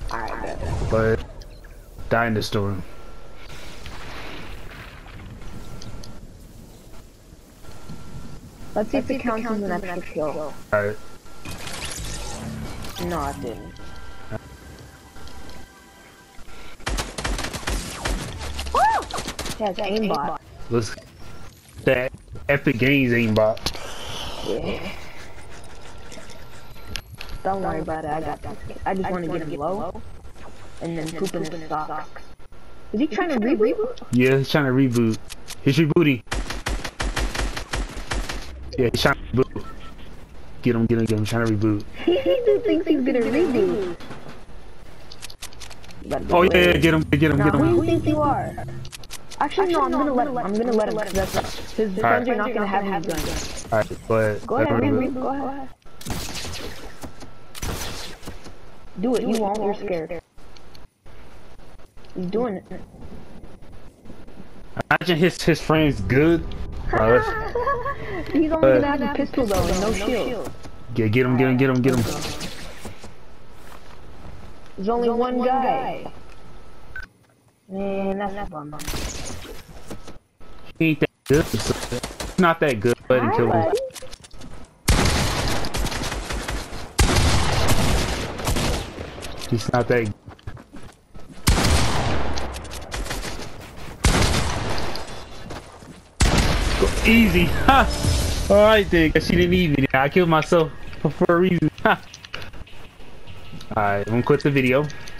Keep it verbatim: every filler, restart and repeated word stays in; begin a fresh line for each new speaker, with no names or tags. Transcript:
Alright,
but die in the storm.
let's see if it counts as an extra kill.
Alright.
No, it didn't. Yeah, it's aimbot.
Let's that Epic Games aimbot.
Yeah. Don't worry about it, I got this. I just want to get him low, and then poop in his socks. Is he trying to reboot?
Yeah, he's trying to reboot. He's rebooting. Yeah, he's trying to reboot. Get him, get him, get him. He's trying to reboot.
He thinks he's gonna reboot.
Oh yeah, yeah, get him, get him, get him.
Who do you think you are? Actually, no, I'm gonna let him. I'm gonna let him. That's, his friends are not gonna have his gun.
Alright, but
go ahead, reboot. Go ahead. Do it. You won't. You're scared. He's doing it.
Imagine his his friend's good. Uh,
He's only gonna have a pistol though, and no shield.
Get get him, get him, get him, get him.
There's only one guy. Man, that's a bummer.
He ain't that good. It's not that good. Let him kill him. He's not that. Go easy, ha! Alright then, guess she didn't need me. I killed myself for, for a reason. Alright, I'm gonna quit the video.